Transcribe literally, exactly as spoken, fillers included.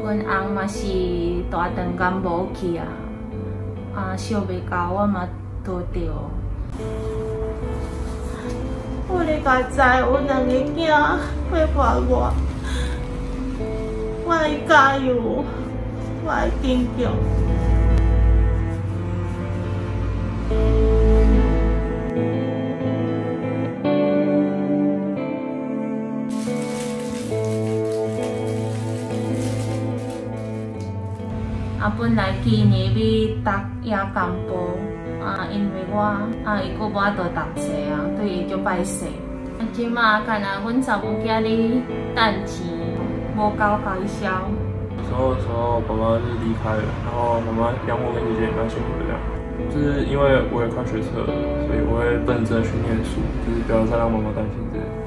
阮翁嘛是大长间无去啊，啊，烧袂到，我嘛拄着。我咧家知有两个囝要怀我，我会加油，我会坚强。 啊，本来今年要读夜间部，啊，因为我啊，伊佫无法度读册啊，对伊足歹势。啊，即马干那阮查某囝咧趁钱，无够开销。 小时候的时候，爸爸就离开了，然后妈妈养我跟姐姐也蛮辛苦的这样。就是因为我也快学测了，所以我会认真去念书，就是不要再让妈妈担心这些。